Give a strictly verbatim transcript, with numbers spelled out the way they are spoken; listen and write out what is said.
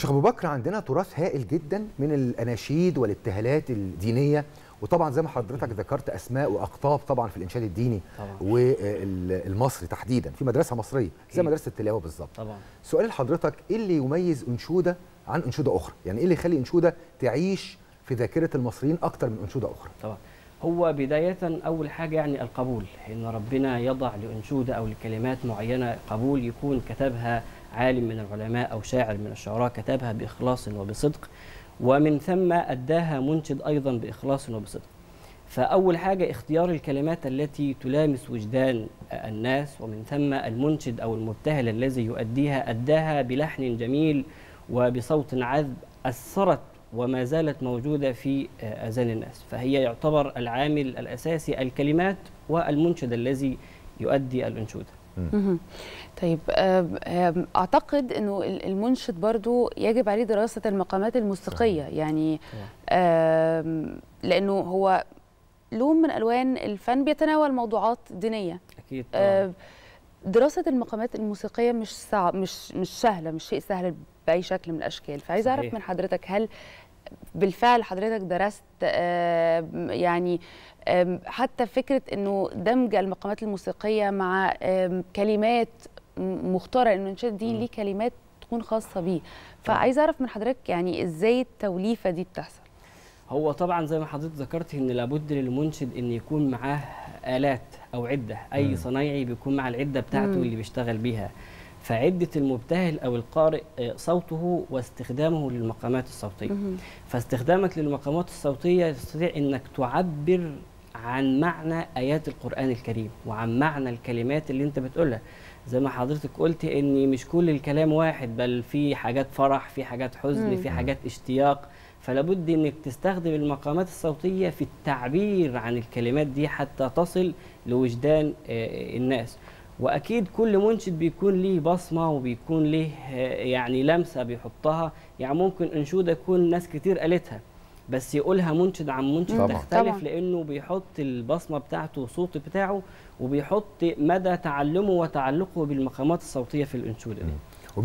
شيخ ابو بكر، عندنا تراث هائل جدا من الاناشيد والابتهالات الدينيه، وطبعا زي ما حضرتك ذكرت اسماء واقطاب طبعا في الانشاد الديني طبعا. والمصري تحديدا في مدرسه مصريه زي مدرسه التلاوه بالظبط. طبعا سؤال لحضرتك، ايه اللي يميز انشوده عن انشوده اخرى؟ يعني ايه اللي يخلي انشوده تعيش في ذاكره المصريين اكتر من انشوده اخرى؟ طبعا هو بداية أول حاجة يعني القبول، إن ربنا يضع لأنشودة أو لكلمات معينة قبول، يكون كتبها عالم من العلماء أو شاعر من الشعراء كتبها بإخلاص وبصدق، ومن ثم أداها منشد أيضا بإخلاص وبصدق. فأول حاجة اختيار الكلمات التي تلامس وجدان الناس، ومن ثم المنشد أو المبتهل الذي يؤديها أداها بلحن جميل وبصوت عذب أثرت وما زالت موجودة في أذان الناس. فهي يعتبر العامل الأساسي الكلمات والمنشد الذي يؤدي الأنشودة. طيب أعتقد أنه المنشد برضو يجب عليه دراسة المقامات الموسيقية، يعني لأنه هو لون من ألوان الفن بيتناول موضوعات دينية. أكيد طبعا. دراسة المقامات الموسيقية مش صعب، مش مش سهلة، مش شيء سهل بأي شكل من الأشكال. فعايزة أعرف من حضرتك، هل بالفعل حضرتك درست يعني حتى فكرة أنه دمج المقامات الموسيقية مع كلمات مختارة، أنه الإنشاد الديني ليه كلمات تكون خاصة بيه، فعايزة أعرف من حضرتك يعني إزاي التوليفة دي بتحصل؟ هو طبعا زي ما حضرتك ذكرت ان لابد للمنشد ان يكون معاه آلات او عده، اي م. صنايعي بيكون مع العده بتاعته م. اللي بيشتغل بيها. فعده المبتهل او القارئ صوته واستخدامه للمقامات الصوتيه. م. فاستخدامك للمقامات الصوتيه تستطيع انك تعبر عن معنى ايات القرآن الكريم وعن معنى الكلمات اللي انت بتقولها. زي ما حضرتك قلت ان مش كل الكلام واحد، بل في حاجات فرح، في حاجات حزن، م. في حاجات اشتياق. فلا بد انك تستخدم المقامات الصوتيه في التعبير عن الكلمات دي حتى تصل لوجدان الناس. واكيد كل منشد بيكون ليه بصمه وبيكون ليه يعني لمسه بيحطها. يعني ممكن انشوده يكون ناس كتير قالتها، بس يقولها منشد عن منشد طبعا. تختلف طبعا. لانه بيحط البصمه بتاعته والصوت بتاعه، وبيحط مدى تعلمه وتعلقه بالمقامات الصوتيه في الانشوده دي.